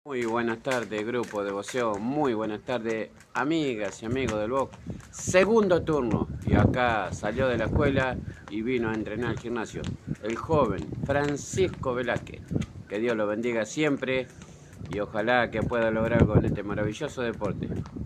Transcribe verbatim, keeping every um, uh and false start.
Muy buenas tardes, grupo de boxeo. Muy buenas tardes, amigas y amigos del box. Segundo turno. Y acá salió de la escuela y vino a entrenar al gimnasio. El joven Francisco Velázquez. Que Dios lo bendiga siempre y ojalá que pueda lograr algo en este maravilloso deporte.